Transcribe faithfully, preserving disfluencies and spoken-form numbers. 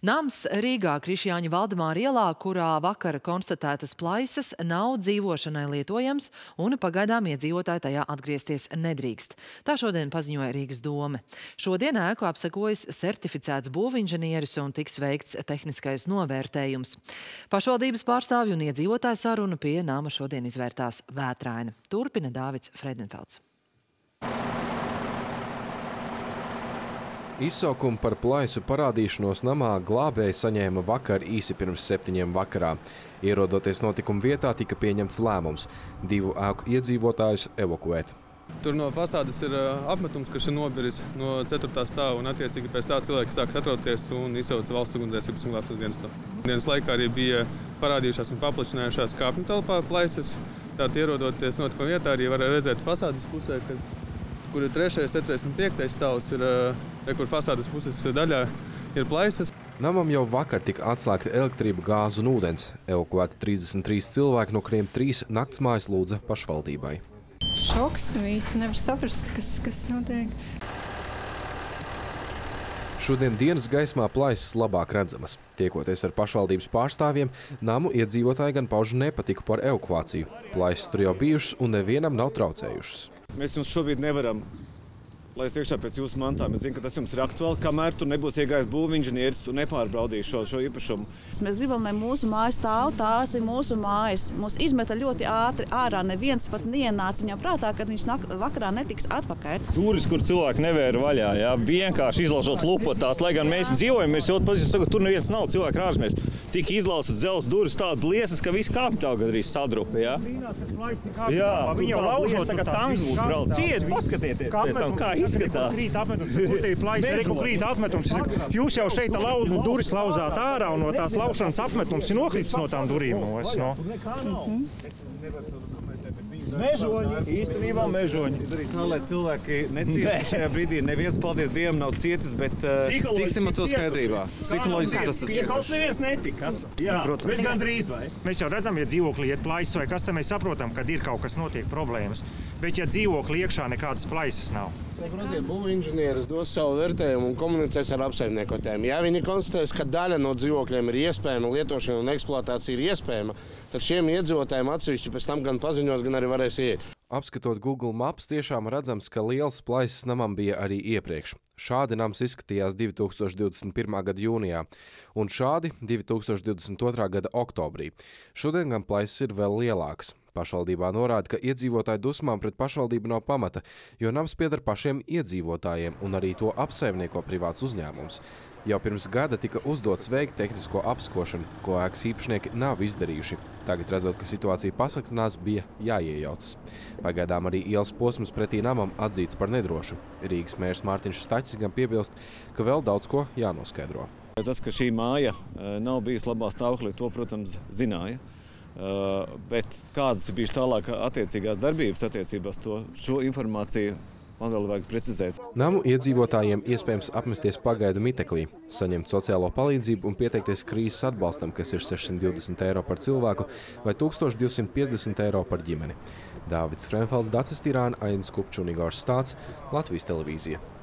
Nams Rīgā Krišjāņa Valdemāra ielā, kurā vakar konstatētas plaisas, nav dzīvošanai lietojams un pagaidām iedzīvotāji tajā atgriezties nedrīkst. Tā šodien paziņoja Rīgas dome. Šodien ēku apsekojas certificēts būvinženieris un tiks veikts tehniskais novērtējums. Pašvaldības pārstāvju un iedzīvotāju saruna pie nama šodien izvērtās vētraina. Turpina Dāvids Fredenfelds. Izsaukumu par plaisu parādīšanos namā glābēji saņēma vakar īsi pirms septiņiem vakarā. Ierodoties notikuma vietā, tika pieņemts lēmums divu ēku iedzīvotājus evakuēt. Tur no fasādes ir apmetums, kas ir nobiris no ceturtā stāva, un attiecīgi pēc tā cilvēki sāk atroties un izsauca valsts ugunsdzēsības un glābšanas dienestu. Dienas laikā arī bija parādījušās un paplašinājušās kāpņu telpā plaisas. Tātad ierodoties notikuma vietā arī var redzēt fasādes pusē, kad kur ir trešais, ceturtais un piektais stāvs, ir, kur fasādes puses daļā ir plaisas. Namam jau vakar tika atslēgta elektrība, gāze un ūdens. Evakuēti trīsdesmit trīs cilvēki, no kuriem trīs naktsmājas lūdza pašvaldībai. Šoks, nu īsti nevar saprast, kas, kas notiek. Šodien dienas gaismā plaisas labāk redzamas. Tiekoties ar pašvaldības pārstāvjiem, namu iedzīvotāji gan pauž nepatiku par evakuāciju. Plaisas tur jau bijušas un nevienam nav traucējušas. Mēs jums šobrīd nevaram laist iekšā pēc jūsu mantām. Es zinu, ka tas jums ir aktuāli, kamēr tur nebūs iegājis būvinženieris un nepārbaudījis šo, šo īpašumu. Mēs gribam, lai mūsu mājas stāv, tās ir mūsu mājas. Mūs izmeta ļoti ātri ārā, neviens pat neienāca viņam prātā, ka viņš vakarā netiks atpakaļ. Durvis, kur cilvēki nevēra vaļā, jā, vienkārši izlaužot lupotās, lai gan mēs dzīvojam, mēs jau pazīstam, ka tur neviens nav cilvēku ārzemēs. Tika izlaustas dzelzs durvis tāda bliesas, ka visi kāpņi tā gandrīz sadrupa, jā. Jā, viņi jau laužot tagad tanks būs brauc. Ciet, paskatieties pēc tam, kā izskatās. Krīt apmetums, kustīja plaisa, reku krīt apmetums. Jūs jau šeit lauz, duris lauzāt ārā un no tās laušanas apmetums ir nokritis no tām durīm. No. Mežoņi, īstenībā mežoņi. Darīt tā, lai cilvēki neciestu šajā brīdī. Neviens, paldies Dievam, nav cietis, bet uh, tiksim ar to skaidrībā. Psiholoģiski tas esat cietuši. Kaut neviens netika. Jā, bet gandrīz vai. Mēs jau redzam, ja dzīvoklī iet plaisas vai kas, tad mēs saprotam, kad ir kaut kas notiek problēmas. Bet ja dzīvoklī iekšā nekādas plaisas nav. Būvinženieris dos savu vērtējumu un komunicēs ar apsaimniekotājiem. Ja viņi konstatēs, ka daļa no dzīvokļiem ir iespējama, lietošana un eksploatācija ir iespējama, tad šiem iedzīvotājiem atsevišķi pēc tam gan paziņos, gan arī varēs iet. Apskatot Google Maps, tiešām redzams, ka liels plaisas namam bija arī iepriekš. Šādi nams izskatījās divi tūkstoši divdesmit pirmā gada jūnijā un šādi divi tūkstoši divdesmit otrā gada oktobrī. Šodien gan plaisas ir vēl lielākas. Pašvaldībā norāda, ka iedzīvotāju dusmām pret pašvaldību nav pamata, jo nams pieder pašiem iedzīvotājiem un arī to apsaimnieko privāts uzņēmums. Jau pirms gada tika uzdots veikt tehnisko apskošanu, ko ēkas īpašnieki nav izdarījuši. Tagad, redzot, ka situācija pasliktinās, bija jāiejaucas. Pagaidām arī ielas posms pretī namam atzīts par nedrošu. Rīgas mērs Mārtiņš Staķis gan piebilst, ka vēl daudz ko jānoskaidro. Tas, ka šī māja nav bijusi labā stāvoklī, to, protams, zināja. Uh, bet kādas ir bijušas tālāk attiecīgās darbības attiecībās, to šo informāciju man vēl vajag precizēt. Namu iedzīvotājiem iespējams apmesties pagaidu miteklī, saņemt sociālo palīdzību un pieteikties krīzes atbalstam, kas ir sešsimt divdesmit eiro par cilvēku vai tūkstoš divsimt piecdesmit eiro par ģimeni. Dāvids Fredenfelds, Dacis Tirāna, Ainis Kupčs un Igors Stāts, Latvijas televīzija.